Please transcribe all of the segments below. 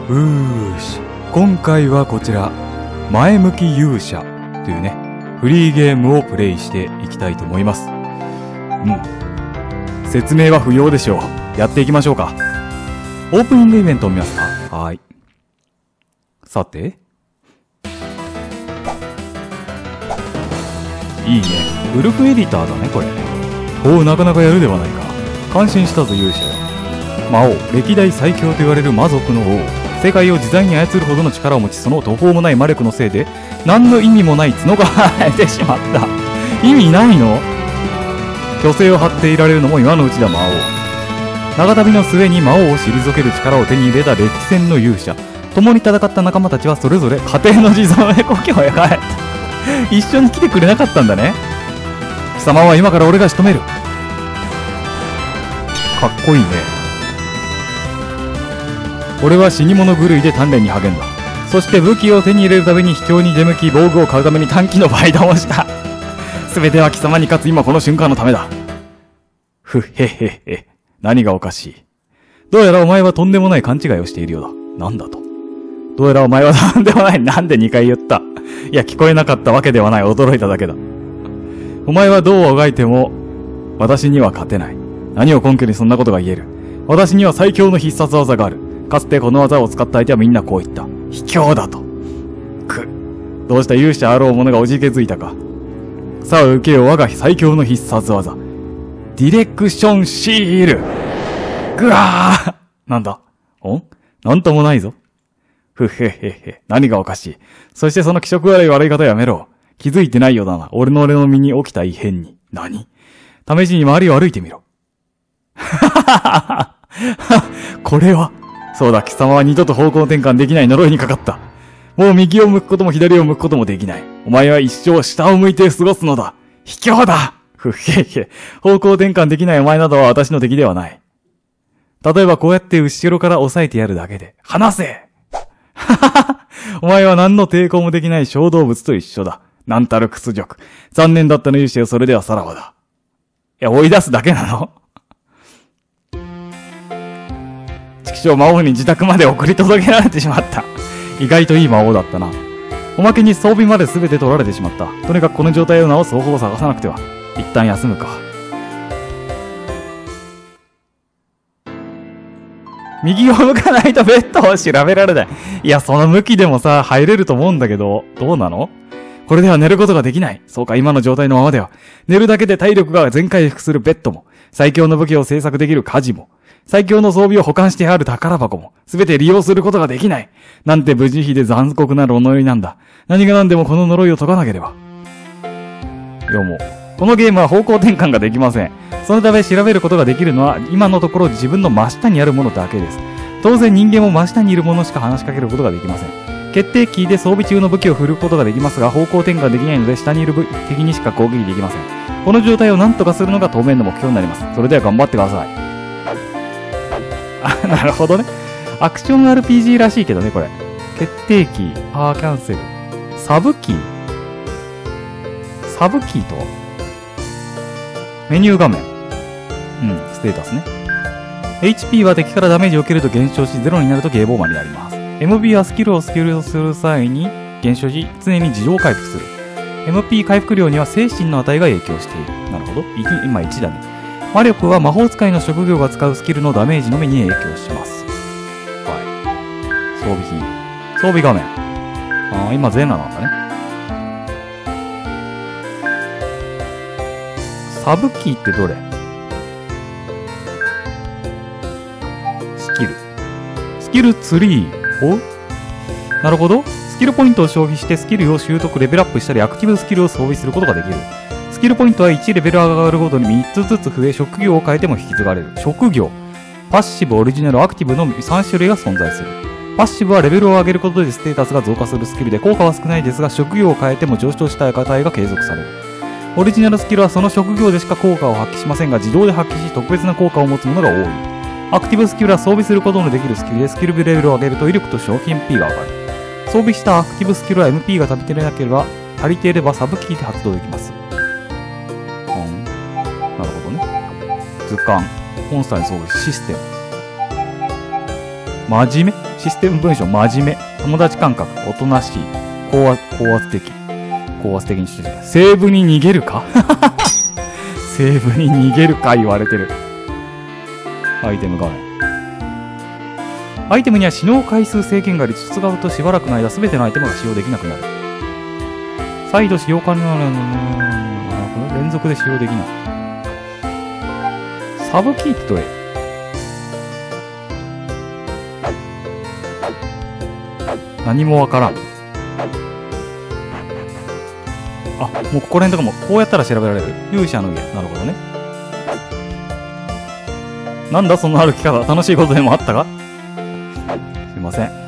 今回はこちら、前向き勇者というね、フリーゲームをプレイしていきたいと思います。説明は不要でしょう。やっていきましょうか。オープニングイベントを見ますか。はい。さて。いいね。ウルフエディターだね、これ。おお、なかなかやるではないか。感心したぞ、勇者よ。魔王、歴代最強と言われる魔族の王。世界を自在に操るほどの力を持ち、その途方もない魔力のせいで、何の意味もない角が生えてしまった。意味ないの？虚勢を張っていられるのも今のうちだ、魔王。長旅の末に魔王を退ける力を手に入れた歴戦の勇者。共に戦った仲間たちはそれぞれ家庭の地蔵へ故郷へ帰った。一緒に来てくれなかったんだね。貴様は今から俺が仕留める。かっこいいね。俺は死に物狂いで鍛錬に励んだ。そして武器を手に入れるために秘境に出向き、防具を買うために短期のバイトをした。全ては貴様に勝つ今この瞬間のためだ。ふへへへ。何がおかしい。どうやらお前はとんでもない勘違いをしているようだ。なんだと。どうやらお前はとんでもない。なんで2回言った。いや、聞こえなかったわけではない。驚いただけだ。お前はどうあがいても、私には勝てない。何を根拠にそんなことが言える。私には最強の必殺技がある。かつてこの技を使った相手はみんなこう言った。卑怯だと。どうした勇者あろう者がおじけづいたか。さあ受けよ我が最強の必殺技。ディレクションシール。ぐわー。なんだなんともないぞ。ふへへへ。何がおかしい。そしてその気色悪い悪い方やめろ。気づいてないようだな。俺の身に起きた異変に。何？試しに周りを歩いてみろ。これは。そうだ、貴様は二度と方向転換できない呪いにかかった。もう右を向くことも左を向くこともできない。お前は一生下を向いて過ごすのだ。卑怯だ。ふへへ。方向転換できないお前などは私の敵ではない。例えばこうやって後ろから押さえてやるだけで。離せ。お前は何の抵抗もできない小動物と一緒だ。なんたる屈辱。残念だったの勇者よ、それではさらばだ。いや、追い出すだけなの？畜生、魔王に自宅まで送り届けられてしまった。意外といい魔王だったな。おまけに装備まで全て取られてしまった。とにかくこの状態を直す方法を探さなくては。一旦休むか。右を向かないとベッドを調べられない。いや、その向きでもさ、入れると思うんだけど、どうなの？これでは寝ることができない。そうか、今の状態のままでは。寝るだけで体力が全回復するベッドも、最強の武器を製作できる火事も、最強の装備を保管してある宝箱も、すべて利用することができない。なんて無慈悲で残酷な呪いなんだ。何が何でもこの呪いを解かなければ。よも。このゲームは方向転換ができません。そのため調べることができるのは、今のところ自分の真下にあるものだけです。当然人間も真下にいるものしか話しかけることができません。決定キーで装備中の武器を振ることができますが、方向転換できないので下にいる敵にしか攻撃できません。この状態を何とかするのが当面の目標になります。それでは頑張ってください。あ、なるほどね。アクション RPG らしいけどね、これ。決定キー、パワーキャンセル。サブキーとはメニュー画面。ステータスね。HP は敵からダメージを受けると減少し、0になるとゲーボーマンになります。MB はスキルをする際に減少し、常に自動回復する。MP 回復量には精神の値が影響している。なるほど。今1だね。魔力は魔法使いの職業が使うスキルのダメージのみに影響します。はい。装備品。装備画面。今ゼナなんだね。サブキーってどれ？スキルツリー。なるほど。スキルポイントを消費してスキルを習得、レベルアップしたり、アクティブスキルを装備することができる。スキルポイントは1レベル上がるごとに3つずつ増え、職業を変えても引き継がれる。職業。パッシブ、オリジナル、アクティブの3種類が存在する。パッシブはレベルを上げることでステータスが増加するスキルで、効果は少ないですが、職業を変えても上昇した値が継続される。オリジナルスキルはその職業でしか効果を発揮しませんが、自動で発揮し特別な効果を持つものが多い。アクティブスキルは装備することのできるスキルで、スキルレベルを上げると威力と商品 P が上がる。装備したアクティブスキルは MP が足りていればサブキーで発動できます。なるほどね。図鑑。モンスターに装備システム。 真面目システム文章真面目。友達感覚。おとなしい。高圧的。高圧的にしてる。西部に逃げるか西部に逃げるか言われてる。アイテム画面。アイテムには使用回数制限があり、使うとしばらくの間全てのアイテムが使用できなくなる。再度使用可能な連続で使用できない。サブキーってどれ？何もわからん。あ、もうここら辺とかもこうやったら調べられる。勇者の家。なるほどね。なんだその歩き方。楽しいことでもあったか？すいません。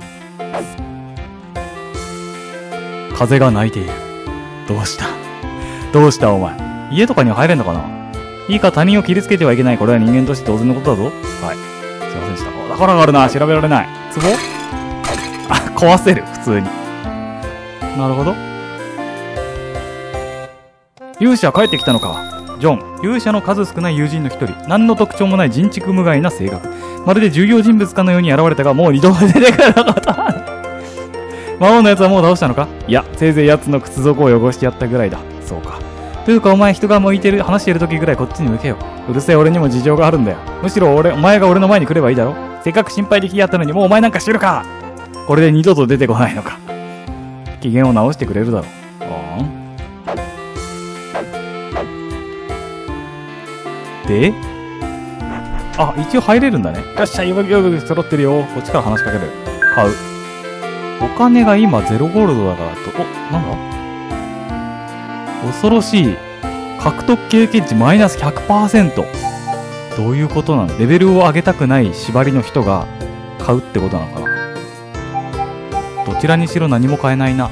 風が鳴いている。どうしたどうしたお前。家とかには入れんのかな？いいか、他人を切りつけてはいけない。これは人間として当然のことだぞ。はい。すいませんでした。だからがあるな。調べられない。ツボ？あ、壊せる。普通に。なるほど。勇者帰ってきたのか。ジョン。勇者の数少ない友人の一人。何の特徴もない人畜無害な性格。まるで重要人物かのように現れたが、もう二度と出てくるのかと。魔王のやつはもう倒したのか？いや、せいぜい奴の靴底を汚してやったぐらいだ。そうか。というかお前人が向いてる、話してる時ぐらいこっちに向けよ。うるせえ俺にも事情があるんだよ。むしろお前が俺の前に来ればいいだろ。せっかく心配できやったのにもうお前なんかしてるか。これで二度と出てこないのか。機嫌を直してくれるだろう。で、あ、一応入れるんだね。よっしゃ、よく揃ってるよ。こっちから話しかける。買う。お金が今0ゴールドだからと、なんだ？恐ろしい。獲得経験値マイナス 100%。どういうことなの？レベルを上げたくない縛りの人が買うってことなのかな？どちらにしろ何も買えないな。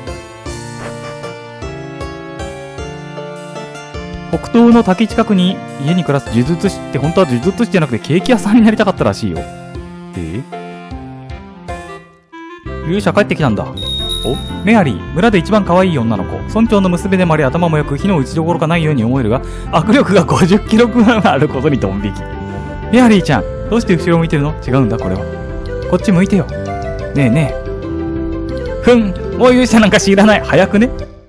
北東の滝近くに家に暮らす呪術師って本当は呪術師じゃなくてケーキ屋さんになりたかったらしいよ。勇者帰ってきたんだ。お、メアリー、村で一番可愛い女の子。村長の娘でもあり頭もよく火の打ちどころがないように思えるが、握力が50キロ分あることにドン引き。メアリーちゃん、どうして後ろ向いてるの？違うんだこれは。こっち向いてよ。ねえねえ。もう勇者なんか知らない。早くね。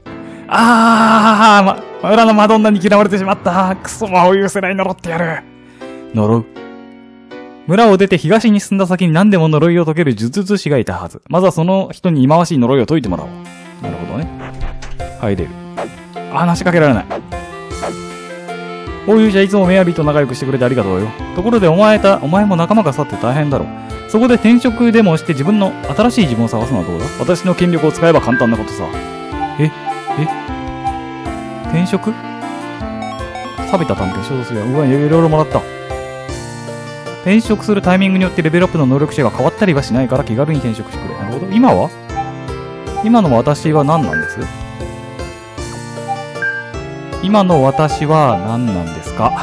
村のマドンナに嫌われてしまった。クソ魔を許せない。呪ってやる。呪う。村を出て東に進んだ先に何でも呪いを解ける呪術師がいたはず。まずはその人に忌まわしい呪いを解いてもらおう。なるほどね。入れる。話しかけられない。お勇者、いつもメアリーと仲良くしてくれてありがとうよ。ところでお前も仲間が去って大変だろう。そこで転職でもして新しい自分を探すのはどうだ？私の権力を使えば簡単なことさ。転職？錆びた探検、衝動するよ。うわ、いろいろもらった。転職するタイミングによってレベルアップの能力値が変わったりはしないから気軽に転職してくれ。なるほど。今の私は何なんです？今の私は何なんですか？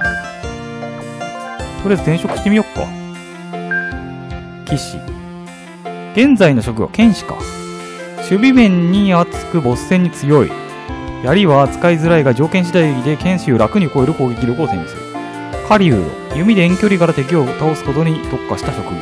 とりあえず転職してみよっか。騎士。現在の職業、剣士か。守備面に厚くボス戦に強い。槍は扱いづらいが条件次第で剣士を楽に超える攻撃力を手にする。狩人。弓で遠距離から敵を倒すことに特化した職業。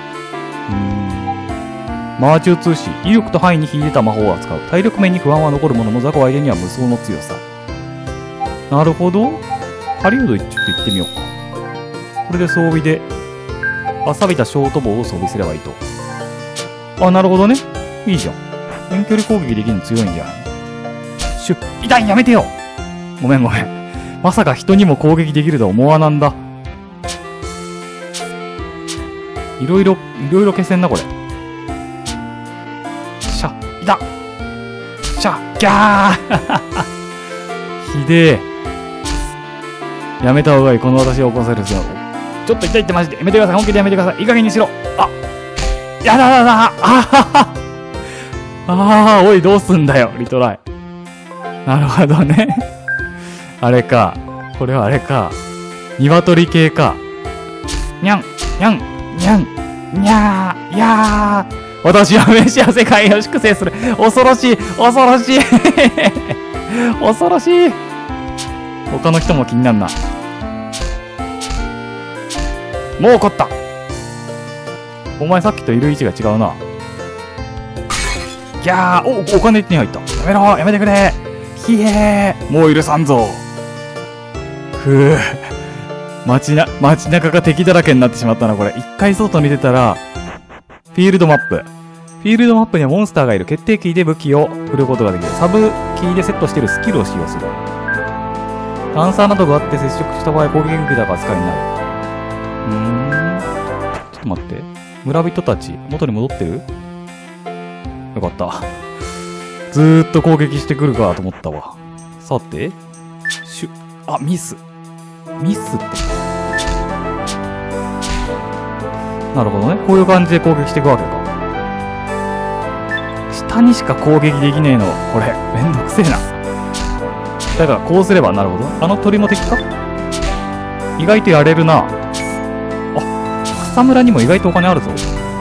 マーチュー通士。威力と範囲に秀でた魔法を扱う。体力面に不安は残るものの雑魚相手には無双の強さ。なるほど。狩人ちょっと行ってみようか。これで装備で錆びたショートボウを装備すればいいと。なるほどね。いいじゃん。遠距離攻撃できるの強いんじゃない？痛い、やめてよ。ごめん。まさか人にも攻撃できるとは思わなんだ。いろいろ消せんなこれ。しゃ、いた。しゃ、ギャーひでえ。やめた方がいい。この私を起こせるぞ。ちょっと痛いってマジで。やめてください。本気でやめてください。いい加減にしろ。やだ。おい、どうすんだよ、リトライ。なるほどね。あれか。これはあれか。鶏系か。にゃん。私は飯や世界を粛清する。恐ろしい。恐ろしい。他の人も気になるな。もう怒った。 お前さっきといる位置が違うな。ギャー、お金手に入った。やめろ、やめてくれ。ひえー、もう許さんぞ。ふぅ。街中が敵だらけになってしまったな、これ。一回外に出たら、フィールドマップ。フィールドマップにはモンスターがいる。決定キーで武器を振ることができる。サブキーでセットしているスキルを使用する。段差などがあって接触した場合、攻撃武器だが扱いになる。ちょっと待って。村人たち、元に戻ってる？よかった。ずーっと攻撃してくるかと思ったわ。さて、ミス。ミスって。なるほどね。こういう感じで攻撃していくわけか。下にしか攻撃できねえの。これ、めんどくせえな。だからこうすれば、なるほど。あの鳥も敵か？意外とやれるな。草むらにも意外とお金あるぞ。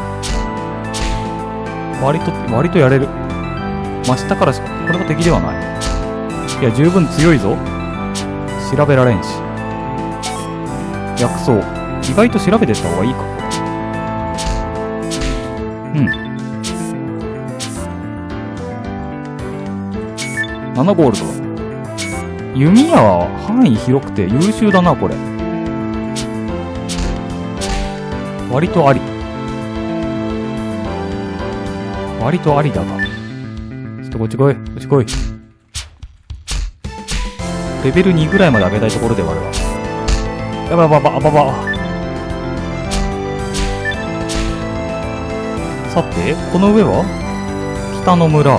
割とやれる。真下からしか、これが敵ではない。いや、十分強いぞ。調べられんし。薬草。意外と調べてった方がいいか。7ゴールド。弓矢は範囲広くて優秀だな、これ。割とあり。割とありだが。ちょっとこっち来い。こっち来い。レベル2ぐらいまで上げたいところではあるわ。やばばばばば。さて、この上は北の村。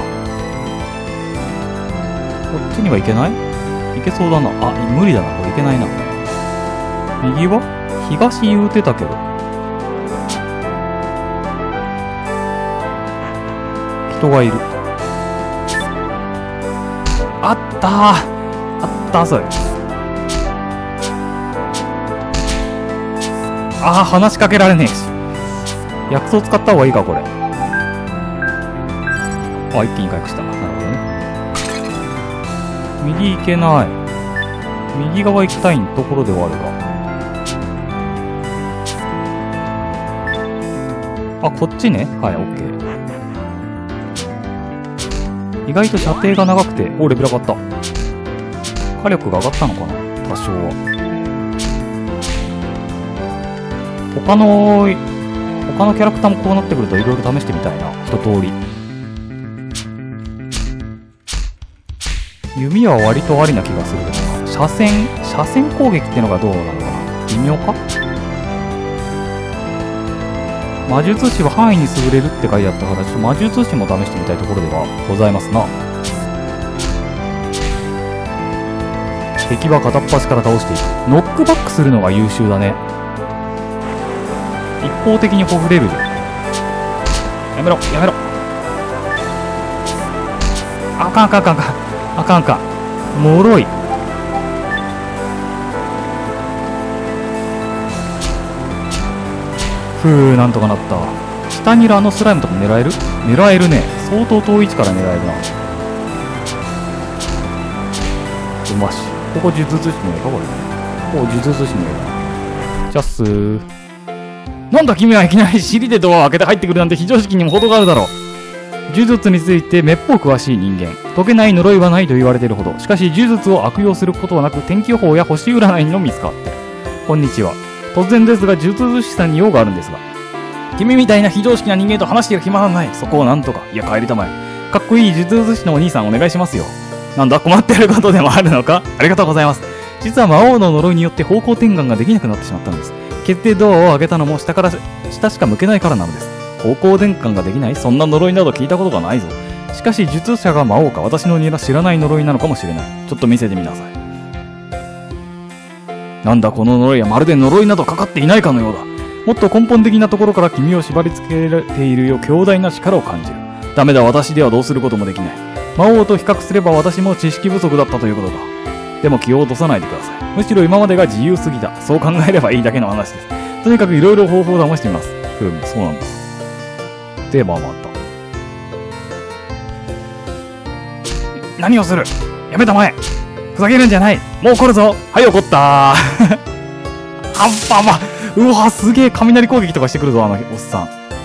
こっちには行けない？行けそうだな。無理だな。これ行けないな。右は東言うてたけど。人がいる。あったー、それ。話しかけられねえし。薬草使った方がいいか、これ。一気に回復した。なるほどね。右行けない。右側行きたいところではあるが。こっちね。はい、オッケー。意外と射程が長くて、レベル上がった。火力が上がったのかな、多少は。他のキャラクターもこうなってくるといろいろ試してみたいな、一通り。弓は割とありな気がするけどな。車線攻撃ってのがどうなのかな、微妙か。魔術師は範囲に優れるって書いてあったから、魔術師も試してみたいところではございますな。敵は片っ端から倒していく。ノックバックするのが優秀だね。一方的にほふれるじゃん。やめろ。あかん。もろい。なんとかなった。下にいるあのスライムとか狙えるね。相当遠い位置から狙えるな。うまし。ここ術師の絵か、これ。術師の絵だ。じゃっすー。なんだ君はいきなり尻でドアを開けて入ってくるなんて非常識にも程があるだろう。呪術についてめっぽう詳しい人間。解けない呪いはないと言われているほど。しかし呪術を悪用することはなく天気予報や星占いにのみ使ってる。こんにちは。突然ですが呪術師さんに用があるんですが。君みたいな非常識な人間と話している暇はない。そこをなんとか。いや帰りたまえ。かっこいい呪術師のお兄さんお願いしますよ。なんだ困ってることでもあるのか。ありがとうございます。実は魔王の呪いによって方向転換ができなくなってしまったんです。決定ドアを開けたのも下しか向けないからなのです。方向転換ができない？そんな呪いなど聞いたことがないぞ。しかし術者が魔王か私の知らない呪いなのかもしれない。ちょっと見せてみなさい。なんだこの呪いはまるで呪いなどかかっていないかのようだ。もっと根本的なところから君を縛り付けられているよ強大な力を感じる。ダメだ、私ではどうすることもできない。魔王と比較すれば私も知識不足だったということだ。でも気を落とさないでください。むしろ今までが自由すぎた。そう考えればいいだけの話です。とにかくいろいろ方法を試してみます。そうなんだ。テーマもあった。何をする？やめたまえ！ふざけるんじゃない！もう怒るぞ！はい、怒ったー。アンパンマン！うわ、すげえ雷攻撃とかしてくるぞ、あのおっさん。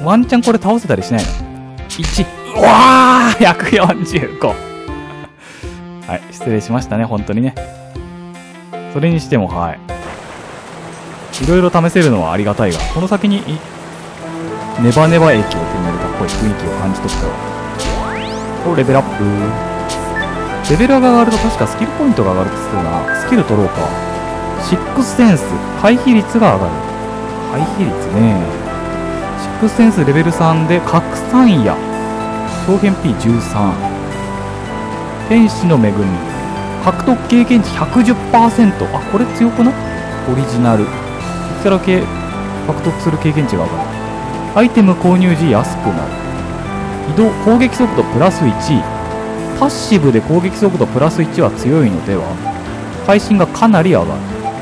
ワンチャンこれ倒せたりしないの ?1。うわー !145! はい、失礼しましたね、本当にね。それにしても、はい。いろいろ試せるのはありがたいが、この先に、ネバネバ駅を手に入れたっぽい雰囲気を感じ取ったわ。お、レベルアップ。レベルが上がると確かスキルポイントが上がるって言ってたな。スキル取ろうか。シックスセンス。回避率が上がる。回避率ね。シックスセンスレベル3で、拡散矢。表現 P13。天使の恵み。獲得経験値 110%。あ、これ強くない？オリジナル。キャラ系獲得する経験値が上がる。アイテム購入時安くなる。移動、攻撃速度プラス1。パッシブで攻撃速度プラス1は強いのでは？会心がかなり上がる。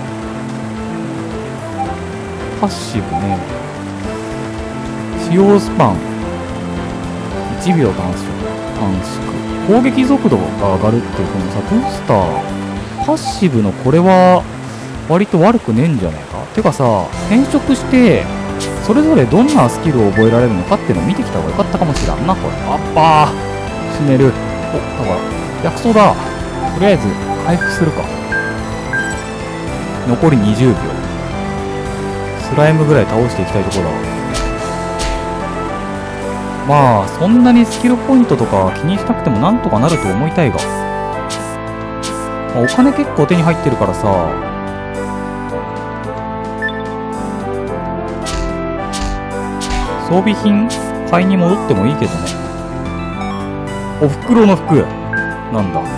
パッシブね。使用スパン。1秒短縮。攻撃速度が上がるっていうこのさ、ブースター。パッシブのこれは、割と悪くねえんじゃねえか。てかさ、転職して、それぞれどんなスキルを覚えられるのかっていうのを見てきた方がよかったかもしれんな、これ。あっばー死ねる。お、だから、薬草だ。とりあえず、回復するか。残り20秒。スライムぐらい倒していきたいところだわ。まあ、そんなにスキルポイントとか気にしなくてもなんとかなると思いたいが。まあ、お金結構手に入ってるからさ、装備品買いに戻ってもいいけどね。おふくろの服。なんだ。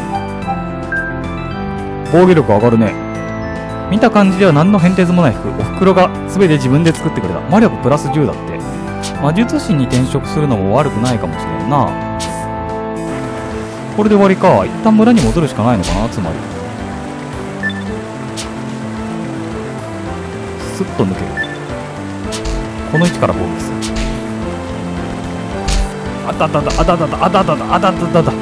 防御力上がるね。見た感じでは何の変哲もない服。おふくろが全て自分で作ってくれた。魔力プラス10だって。魔術師に転職するのも悪くないかもしれんな。これで終わりか。一旦村に戻るしかないのかな、つまり。スッと抜ける。この位置から攻撃する。あたたた、あたたた、あたたた、あたたたた。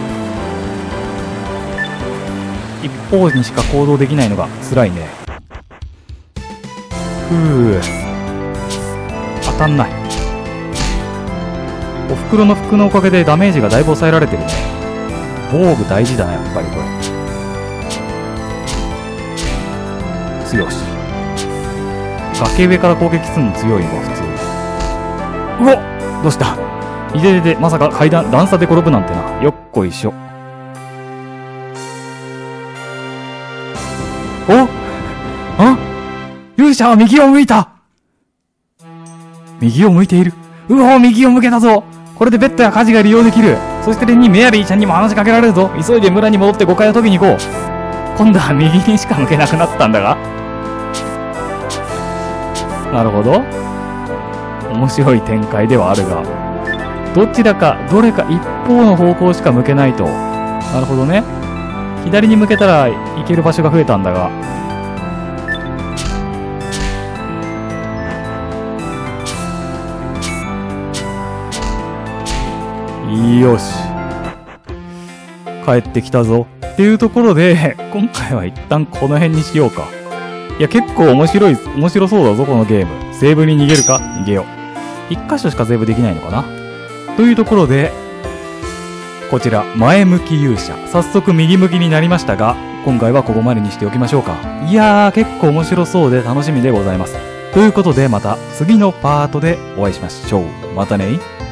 一方にしか行動できないのが辛いね。ふう。当たんない。おふくろの服のおかげでダメージがだいぶ抑えられてるね。防具大事だな、やっぱりこれ。強し。崖上から攻撃するの強いわ、普通。うわっ、どうした？いででで、まさか階段、段差で転ぶなんてな。よっこいしょ。お？あ？勇者は右を向いた！右を向いている。うお、右を向けたぞ！これでベッドや家事が利用できる。そしてレンにメアリーちゃんにも話しかけられるぞ。急いで村に戻って5階を飛びに行こう。今度は右にしか向けなくなったんだが。なるほど。面白い展開ではあるが。どちらか、どれか一方の方向しか向けないと。なるほどね。左に向けたら行ける場所が増えたんだが。よし。帰ってきたぞ。っていうところで、今回は一旦この辺にしようか。いや、結構面白そうだぞ、このゲーム。セーブに逃げるか？逃げよう。一箇所しかセーブできないのかな？というところで、こちら、前向き勇者。早速右向きになりましたが、今回はここまでにしておきましょうか。いやー、結構面白そうで楽しみでございます。ということで、また次のパートでお会いしましょう。またね。